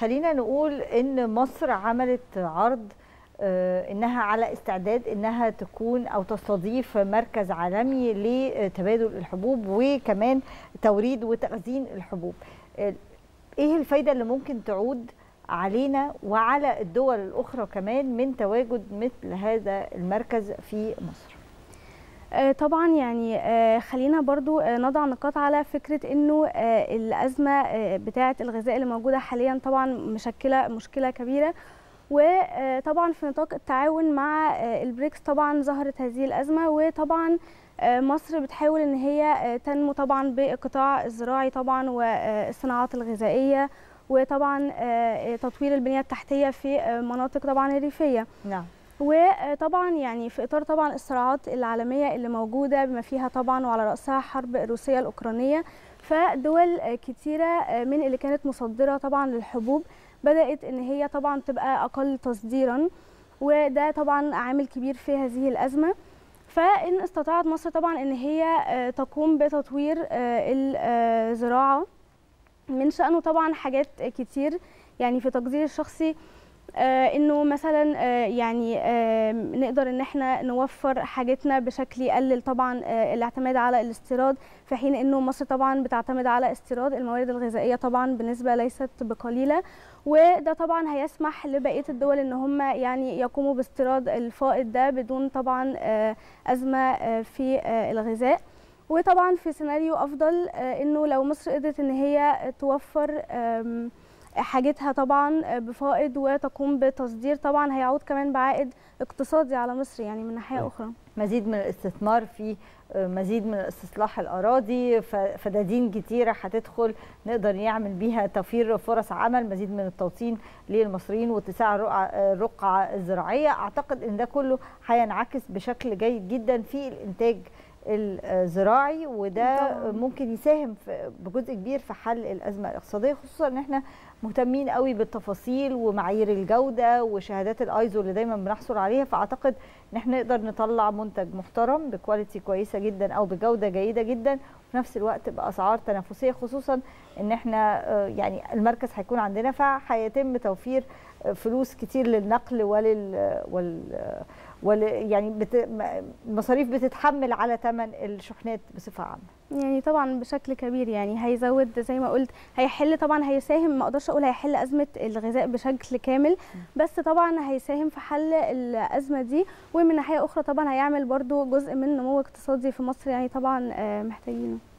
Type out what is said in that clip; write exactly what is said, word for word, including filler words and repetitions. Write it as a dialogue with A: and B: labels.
A: خلينا نقول ان مصر عملت عرض انها على استعداد انها تكون او تستضيف مركز عالمي لتبادل الحبوب وكمان توريد وتخزين الحبوب. ايه الفايده اللي ممكن تعود علينا وعلى الدول الاخرى كمان من تواجد مثل هذا المركز في مصر؟
B: طبعا يعني خلينا برضو نضع نقاط على فكرة انه الأزمة بتاعة الغذاء اللي موجودة حاليا طبعا مشكلة مشكلة كبيرة، وطبعا في نطاق التعاون مع البريكس طبعا ظهرت هذه الأزمة، وطبعا مصر بتحاول ان هي تنمو طبعا بالقطاع الزراعي طبعا والصناعات الغذائية، وطبعا تطوير البنية التحتية في مناطق طبعا الريفية.
A: نعم.
B: وطبعا يعني في اطار طبعا الصراعات العالميه اللي موجوده بما فيها طبعا وعلى راسها حرب روسيا الاوكرانيه، فدول كتيره من اللي كانت مصدره طبعا للحبوب بدات ان هي طبعا تبقى اقل تصديرا، وده طبعا عامل كبير في هذه الازمه. فان استطاعت مصر طبعا ان هي تقوم بتطوير الزراعه من شأنه طبعا حاجات كتير، يعني في تقديري الشخصي آه انه مثلا آه يعني آه نقدر ان احنا نوفر حاجتنا بشكل يقلل طبعا آه الاعتماد على الاستيراد، في حين انه مصر طبعا بتعتمد على استيراد الموارد الغذائيه طبعا بنسبه ليست بقليله، وده طبعا هيسمح لبقيه الدول ان هم يعني يقوموا باستيراد الفائض ده بدون طبعا آه ازمه آه في آه الغذاء. وطبعا في سيناريو افضل آه انه لو مصر قدرت ان هي توفر آه حاجتها طبعا بفائض وتقوم بتصدير، طبعا هيعود كمان بعائد اقتصادي على مصر يعني من ناحيه اخرى.
A: مزيد من الاستثمار في مزيد من استصلاح الاراضي، فدادين كتيره هتدخل نقدر نعمل بيها توفير فرص عمل، مزيد من التوطين للمصريين واتساع الرقعه الزراعيه. اعتقد ان ده كله هينعكس بشكل جيد جدا في الانتاج الزراعي، وده ممكن يساهم بجزء كبير في حل الازمه الاقتصاديه، خصوصا ان احنا مهتمين قوي بالتفاصيل ومعايير الجوده وشهادات الايزو اللي دايما بنحصل عليها. فاعتقد ان احنا نقدر نطلع منتج محترم بكواليتي كويسه جدا او بجوده جيده جدا، وفي نفس الوقت باسعار تنافسيه، خصوصا ان انا يعني المركز هيكون عندنا فهيتم توفير فلوس كتير للنقل ولل وال وال يعني بت... المصاريف بتتحمل على ثمن الشحنات بصفه عامه.
B: يعني طبعا بشكل كبير يعني هيزود زي ما قلت، هيحل طبعا هيساهم، ما اقدرش اقول هيحل ازمه الغذاء بشكل كامل، بس طبعا هيساهم في حل الازمه دي، ومن ناحيه اخرى طبعا هيعمل برضو جزء من نمو اقتصادي في مصر يعني طبعا محتاجينه.